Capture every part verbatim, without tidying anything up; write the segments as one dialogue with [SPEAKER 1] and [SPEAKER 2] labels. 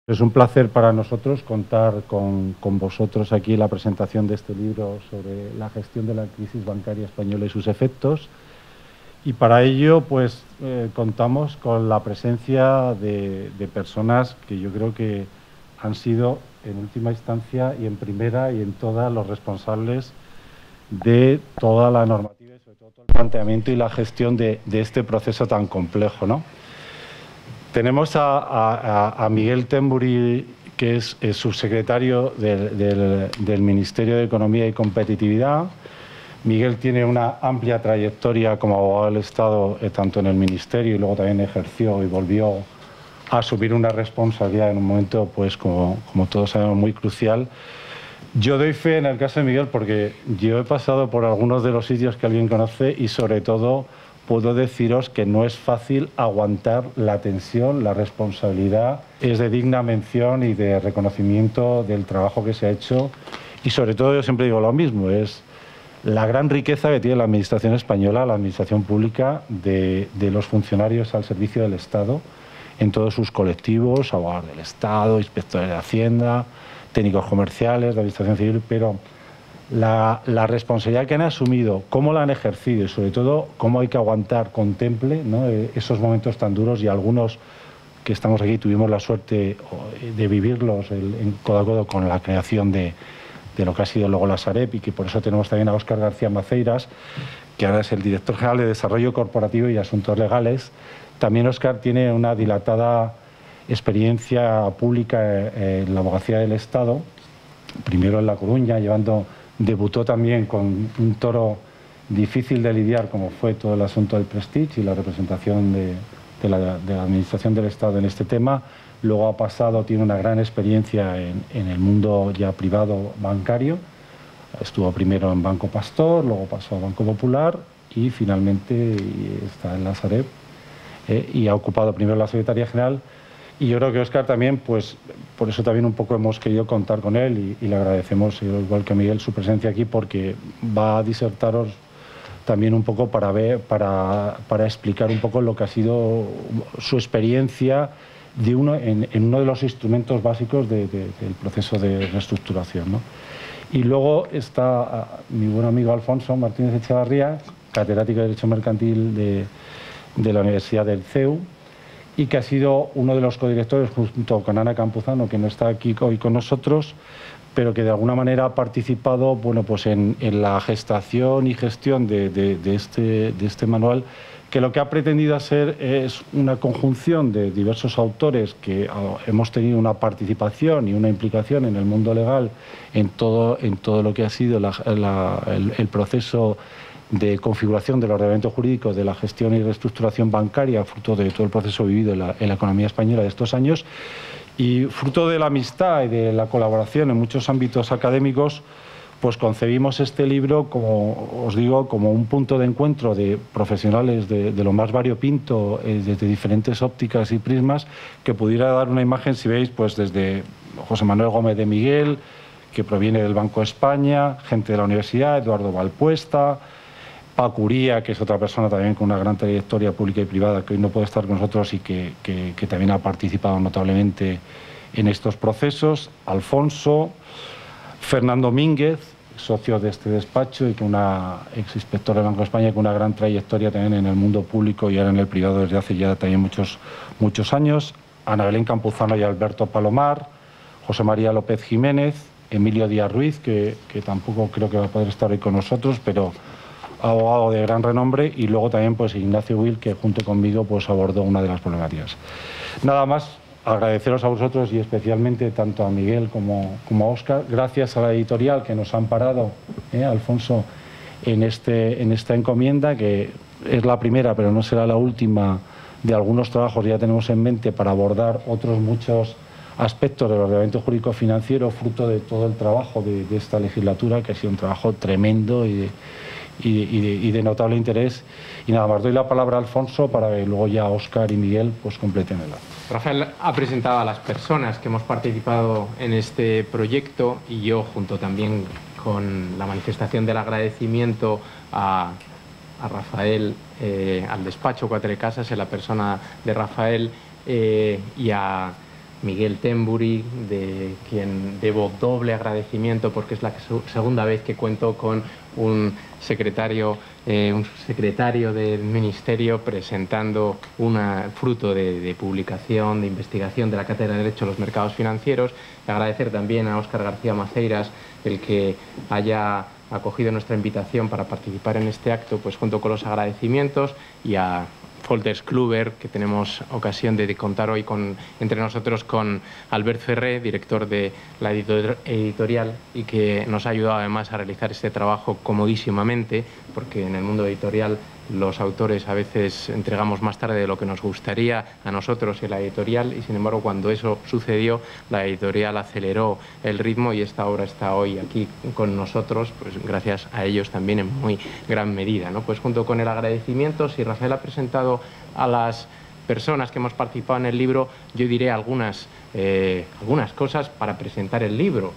[SPEAKER 1] Es un placer para nosotros contar con, con vosotros aquí en la presentación de este libro sobre la gestión de la crisis bancaria española y sus efectos. Y para ello, pues, eh, contamos con la presencia de, de personas que yo creo que han sido, en última instancia y en primera y en todas, los responsables de toda la normativa y sobre todo todo el planteamiento y la gestión de, de este proceso tan complejo, ¿no? Tenemos a, a, a Miguel Temburi, que es, es subsecretario del, del, del Ministerio de Economía y Competitividad. Miguel tiene una amplia trayectoria como abogado del Estado, eh, tanto en el Ministerio y luego también ejerció y volvió a asumir una responsabilidad en un momento, pues como, como todos sabemos, muy crucial. Yo doy fe en el caso de Miguel porque yo he pasado por algunos de los sitios que alguien conoce y sobre todo puedo deciros que no es fácil aguantar la tensión, la responsabilidad. Es de digna mención y de reconocimiento del trabajo que se ha hecho y sobre todo yo siempre digo lo mismo, es la gran riqueza que tiene la Administración española, la Administración pública, de, de los funcionarios al servicio del Estado en todos sus colectivos, abogados del Estado, inspectores de Hacienda, técnicos comerciales, de Administración Civil, pero la, la responsabilidad que han asumido, cómo la han ejercido y sobre todo cómo hay que aguantar con temple, ¿no?, esos momentos tan duros, y algunos que estamos aquí tuvimos la suerte de vivirlos en codo a codo con la creación de, de lo que ha sido luego la Sareb, y que por eso tenemos también a Óscar García Maceiras, que ahora es el director general de Desarrollo Corporativo y Asuntos Legales. También Óscar tiene una dilatada experiencia pública en la abogacía del Estado, primero en La Coruña, llevando, debutó también con un toro difícil de lidiar como fue todo el asunto del Prestige y la representación de, de, la, de la Administración del Estado en este tema. Luego ha pasado, tiene una gran experiencia en, en el mundo ya privado bancario. Estuvo primero en Banco Pastor, luego pasó a Banco Popular y finalmente está en la Sareb, eh, y ha ocupado primero la Secretaría General. Y yo creo que Óscar también, pues por eso también un poco hemos querido contar con él y, y le agradecemos, igual que a Miguel, su presencia aquí, porque va a disertaros también un poco para, ver, para, para explicar un poco lo que ha sido su experiencia de uno, en, en uno de los instrumentos básicos de, de, del proceso de reestructuración, ¿no? Y luego está uh, mi buen amigo Alfonso Martínez Echevarría, catedrático de Derecho Mercantil de, de la Universidad del C E U, y que ha sido uno de los codirectores junto con Ana Campuzano, que no está aquí hoy con nosotros, pero que de alguna manera ha participado, bueno, pues en, en la gestación y gestión de, de, de, este, de este manual, que lo que ha pretendido hacer es una conjunción de diversos autores que hemos tenido una participación y una implicación en el mundo legal en todo, en todo lo que ha sido la, la, el, el proceso de configuración del ordenamiento jurídico de la gestión y reestructuración bancaria, fruto de todo el proceso vivido en la, en la economía española de estos años, y fruto de la amistad y de la colaboración en muchos ámbitos académicos, pues concebimos este libro, como os digo, como un punto de encuentro de profesionales de, de lo más variopinto, eh, desde diferentes ópticas y prismas, que pudiera dar una imagen, si veis, pues desde José Manuel Gómez de Miguel, que proviene del Banco de España, gente de la universidad, Eduardo Valpuesta, Paco Uría, que es otra persona también con una gran trayectoria pública y privada, que hoy no puede estar con nosotros y que, que, que también ha participado notablemente en estos procesos, Alfonso, Fernando Mínguez, socio de este despacho y que una ex inspector del Banco de España con una gran trayectoria también en el mundo público y ahora en el privado desde hace ya también muchos, muchos años, Ana Belén Campuzano y Alberto Palomar, José María López Jiménez, Emilio Díaz Ruiz, que, que tampoco creo que va a poder estar hoy con nosotros, pero abogado de gran renombre, y luego también pues Ignacio Will, que junto conmigo pues abordó una de las problemáticas. Nada más, agradeceros a vosotros y especialmente tanto a Miguel como, como a Óscar, gracias a la editorial que nos ha amparado, eh, Alfonso, en, este, en esta encomienda, que es la primera pero no será la última de algunos trabajos que ya tenemos en mente para abordar otros muchos aspectos del ordenamiento jurídico financiero, fruto de todo el trabajo de, de esta legislatura, que ha sido un trabajo tremendo y de, Y de, y, de, y de notable interés. Y nada más, doy la palabra a Alfonso para que luego ya Óscar y Miguel pues completen el acto.
[SPEAKER 2] Rafael ha presentado a las personas que hemos participado en este proyecto y yo, junto también con la manifestación del agradecimiento a, a Rafael, eh, al despacho Cuatro Casas, en la persona de Rafael, eh, y a Miguel Temburi, de quien debo doble agradecimiento porque es la segunda vez que cuento con un secretario, eh, un secretario del Ministerio presentando un fruto de, de publicación, de investigación de la Cátedra de Derecho a los Mercados Financieros. Y agradecer también a Óscar García Maceiras el que haya acogido nuestra invitación para participar en este acto, pues junto con los agradecimientos, y a Folters Kluwer, que tenemos ocasión de contar hoy con, entre nosotros con Albert Ferré, director de la editorial, y que nos ha ayudado además a realizar este trabajo comodísimamente, porque en el mundo editorial los autores a veces entregamos más tarde de lo que nos gustaría a nosotros y a la editorial, y sin embargo cuando eso sucedió la editorial aceleró el ritmo y esta obra está hoy aquí con nosotros, pues gracias a ellos también en muy gran medida, ¿no? Pues junto con el agradecimiento, si Rafael ha presentado a las personas que hemos participado en el libro, yo diré algunas, eh, algunas cosas para presentar el libro.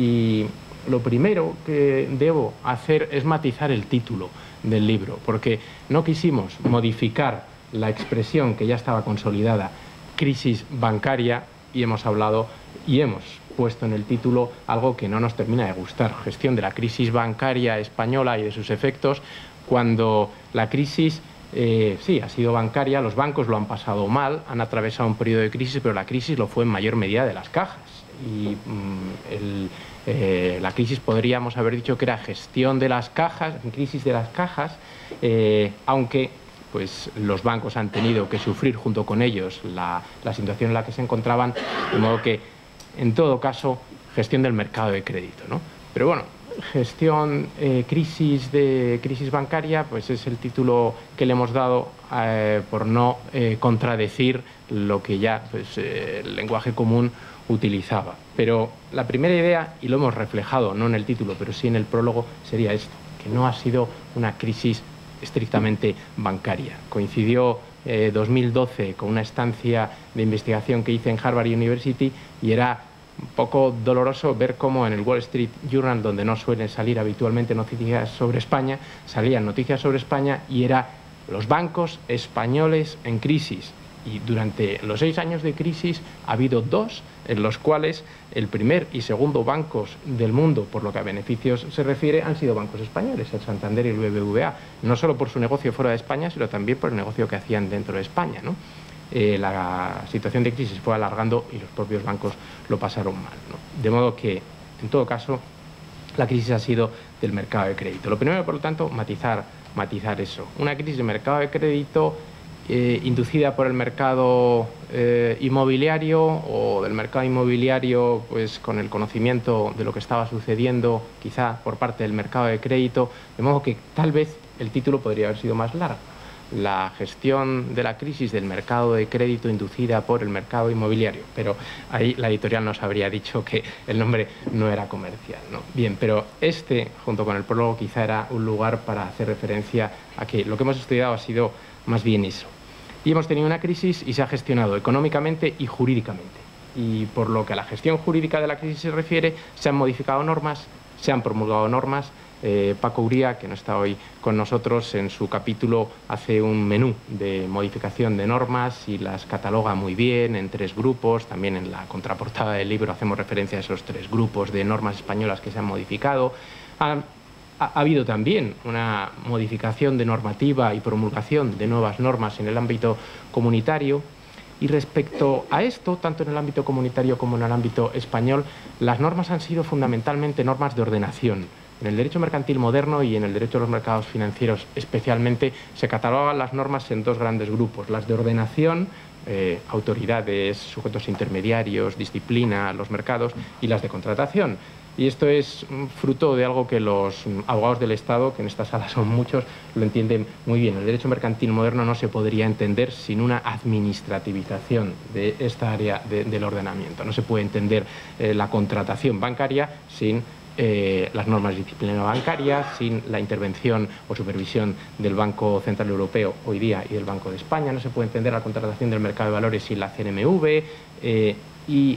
[SPEAKER 2] Y lo primero que debo hacer es matizar el título del libro, porque no quisimos modificar la expresión que ya estaba consolidada, crisis bancaria, y hemos hablado y hemos puesto en el título algo que no nos termina de gustar: gestión de la crisis bancaria española y de sus efectos, cuando la crisis eh, sí ha sido bancaria, los bancos lo han pasado mal, han atravesado un periodo de crisis, pero la crisis lo fue en mayor medida de las cajas. Y mmm, el, eh, la crisis podríamos haber dicho que era gestión de las cajas, crisis de las cajas, eh, aunque pues los bancos han tenido que sufrir junto con ellos la, la situación en la que se encontraban, de modo que en todo caso gestión del mercado de crédito, ¿no? Pero bueno, gestión, eh, crisis de crisis bancaria, pues es el título que le hemos dado eh, por no eh, contradecir lo que ya pues, eh, el lenguaje común utilizaba. Pero la primera idea, y lo hemos reflejado no en el título pero sí en el prólogo, sería esto: que no ha sido una crisis estrictamente bancaria. Coincidió eh, dos mil doce con una estancia de investigación que hice en Harvard University, y era un poco doloroso ver cómo en el Wall Street Journal, donde no suelen salir habitualmente noticias sobre España, salían noticias sobre España y era los bancos españoles en crisis. Y durante los seis años de crisis ha habido dos en los cuales el primer y segundo bancos del mundo, por lo que a beneficios se refiere, han sido bancos españoles, el Santander y el B B V A, no solo por su negocio fuera de España, sino también por el negocio que hacían dentro de España, ¿no? Eh, la situación de crisis fue alargando y los propios bancos lo pasaron mal, ¿no? De modo que, en todo caso, la crisis ha sido del mercado de crédito. Lo primero, por lo tanto, matizar, matizar eso. Una crisis de mercado de crédito Eh, inducida por el mercado eh, inmobiliario, o del mercado inmobiliario pues con el conocimiento de lo que estaba sucediendo quizá por parte del mercado de crédito, de modo que tal vez el título podría haber sido más largo: la gestión de la crisis del mercado de crédito inducida por el mercado inmobiliario. Pero ahí la editorial nos habría dicho que el nombre no era comercial, ¿no? Bien, pero este, junto con el prólogo, quizá era un lugar para hacer referencia a que lo que hemos estudiado ha sido más bien eso. Y hemos tenido una crisis y se ha gestionado económicamente y jurídicamente. Y por lo que a la gestión jurídica de la crisis se refiere, se han modificado normas, se han promulgado normas. Eh, Paco Uría, que no está hoy con nosotros, en su capítulo hace un menú de modificación de normas y las cataloga muy bien en tres grupos. También en la contraportada del libro hacemos referencia a esos tres grupos de normas españolas que se han modificado. Ha, Ha, ha habido también una modificación de normativa y promulgación de nuevas normas en el ámbito comunitario. Y respecto a esto, tanto en el ámbito comunitario como en el ámbito español, las normas han sido fundamentalmente normas de ordenación. En el derecho mercantil moderno y en el derecho a los mercados financieros especialmente, se catalogan las normas en dos grandes grupos: las de ordenación, eh, autoridades, sujetos intermediarios, disciplina, los mercados, y las de contratación. Y esto es fruto de algo que los abogados del Estado, que en esta sala son muchos, lo entienden muy bien. El derecho mercantil moderno no se podría entender sin una administrativización de esta área de, del ordenamiento. No se puede entender eh, la contratación bancaria sin eh, las normas de disciplina bancaria, sin la intervención o supervisión del Banco Central Europeo hoy día y del Banco de España. No se puede entender la contratación del mercado de valores sin la C N M V. Eh, y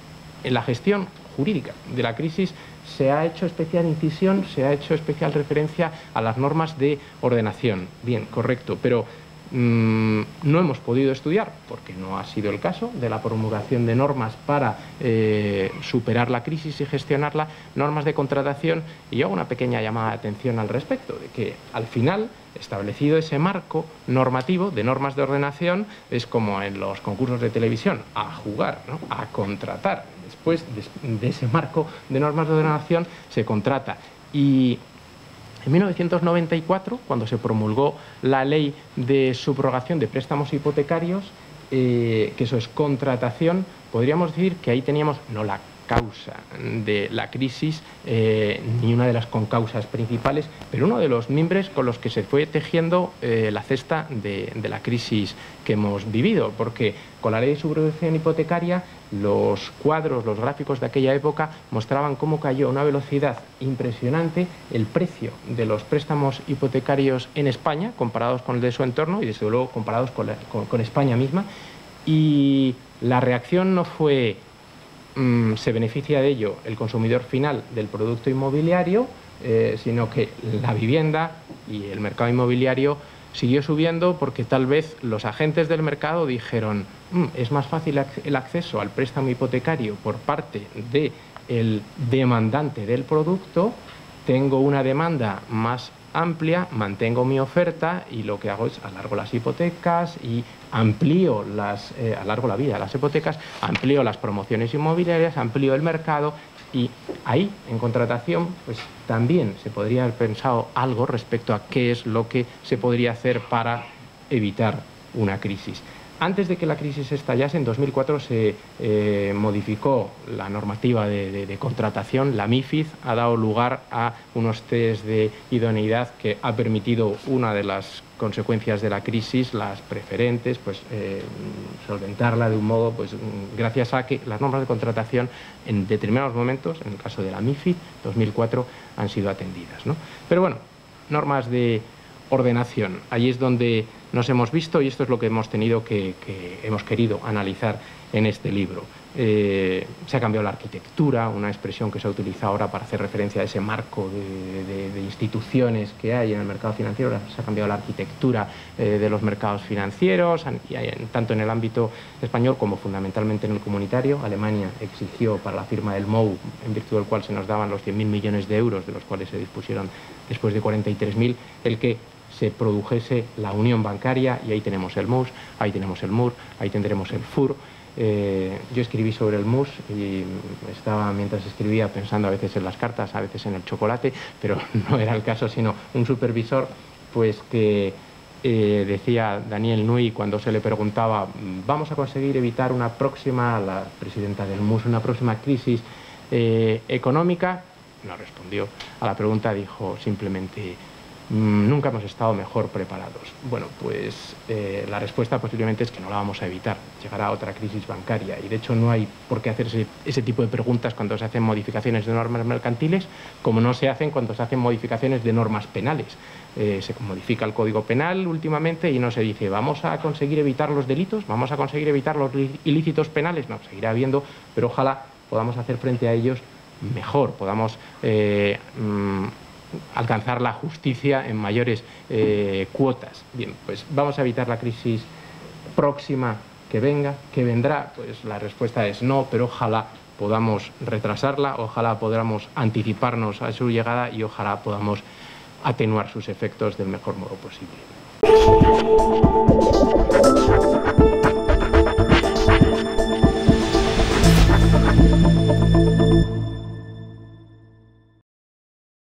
[SPEAKER 2] en la gestión jurídica de la crisis se ha hecho especial incisión, se ha hecho especial referencia a las normas de ordenación. Bien, correcto, pero mmm, no hemos podido estudiar, porque no ha sido el caso, de la promulgación de normas para eh, superar la crisis y gestionarla, normas de contratación, y yo hago una pequeña llamada de atención al respecto, de que al final, establecido ese marco normativo de normas de ordenación, es como en los concursos de televisión, a jugar, ¿no?, a contratar. Después de, de ese marco de normas de ordenación se contrata. Y en mil novecientos noventa y cuatro, cuando se promulgó la ley de subrogación de préstamos hipotecarios, eh, que eso es contratación, podríamos decir que ahí teníamos no la causa de la crisis, eh, ni una de las concausas principales, pero uno de los mimbres con los que se fue tejiendo eh, la cesta de, de la crisis que hemos vivido, porque con la ley de subrogación hipotecaria los cuadros, los gráficos de aquella época mostraban cómo cayó a una velocidad impresionante el precio de los préstamos hipotecarios en España, comparados con el de su entorno y desde luego comparados con, la, con, con España misma, y la reacción no fue Mm, se beneficia de ello el consumidor final del producto inmobiliario, eh, sino que la vivienda y el mercado inmobiliario siguió subiendo porque tal vez los agentes del mercado dijeron mm, es más fácil el acceso al préstamo hipotecario por parte del demandante del producto, tengo una demanda más amplia, mantengo mi oferta y lo que hago es alargo las hipotecas y amplío las, eh, alargo la vida de las hipotecas, amplío las promociones inmobiliarias, amplío el mercado, y ahí, en contratación, pues también se podría haber pensado algo respecto a qué es lo que se podría hacer para evitar una crisis. Antes de que la crisis estallase, en dos mil cuatro se eh, modificó la normativa de, de, de contratación, la MiFID, ha dado lugar a unos test de idoneidad que ha permitido una de las consecuencias de la crisis, las preferentes, pues eh, solventarla de un modo, pues gracias a que las normas de contratación en determinados momentos, en el caso de la MiFID, dos mil cuatro, han sido atendidas, ¿no? Pero bueno, normas de ordenación, ahí es donde nos hemos visto y esto es lo que hemos tenido que, que hemos querido analizar en este libro. Eh, se ha cambiado la arquitectura, una expresión que se ha utilizado ahora para hacer referencia a ese marco de, de, de instituciones que hay en el mercado financiero. Se ha cambiado la arquitectura eh, de los mercados financieros, y hay, tanto en el ámbito español como fundamentalmente en el comunitario. Alemania exigió para la firma del M O U, en virtud del cual se nos daban los cien mil millones de euros, de los cuales se dispusieron después de cuarenta y tres mil, el que se produjese la unión bancaria, y ahí tenemos el M U S, ahí tenemos el M U R, ahí tendremos el F U R. Eh, yo escribí sobre el M U S y estaba, mientras escribía, pensando a veces en las cartas, a veces en el chocolate, pero no era el caso, sino un supervisor pues que eh, decía Daniel Nui cuando se le preguntaba ¿vamos a conseguir evitar una próxima, la presidenta del M U S, una próxima crisis eh, económica? No respondió a la pregunta, dijo simplemente nunca hemos estado mejor preparados. Bueno, pues eh, la respuesta posiblemente es que no la vamos a evitar. Llegará otra crisis bancaria y de hecho no hay por qué hacerse ese tipo de preguntas cuando se hacen modificaciones de normas mercantiles, como no se hacen cuando se hacen modificaciones de normas penales. Eh, se modifica el Código Penal últimamente y no se dice ¿vamos a conseguir evitar los delitos? ¿Vamos a conseguir evitar los ilícitos penales? No, seguirá habiendo, pero ojalá podamos hacer frente a ellos mejor, podamos eh, mmm, alcanzar la justicia en mayores eh, cuotas. Bien, pues vamos a evitar la crisis próxima que venga, que vendrá. Pues la respuesta es no, pero ojalá podamos retrasarla, ojalá podamos anticiparnos a su llegada y ojalá podamos atenuar sus efectos del mejor modo posible.